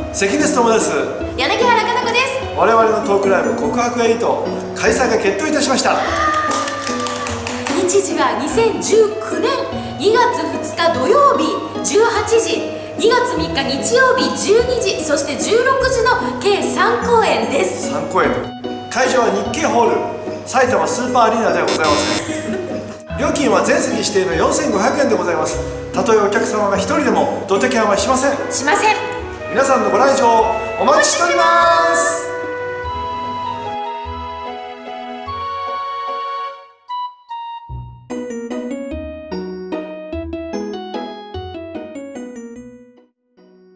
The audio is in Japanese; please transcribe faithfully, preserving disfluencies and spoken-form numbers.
関根勤です。 柳原かな子です。 我々のトークライブ告白エイト開催が決定いたしました。 日時はにせんじゅうきゅうねんにがつふつか土曜日じゅうはちじ、にがつみっか日曜日じゅうにじ、そしてじゅうろくじの計さんこうえんです。 さんこうえん。会場は日経ホール埼玉スーパーアリーナではございません。料金は全席指定のよんせんごひゃくえんでございます。たとえお客様がひとりでもドタキャンはしません。 しません。 皆さんのご来場お待ちしております。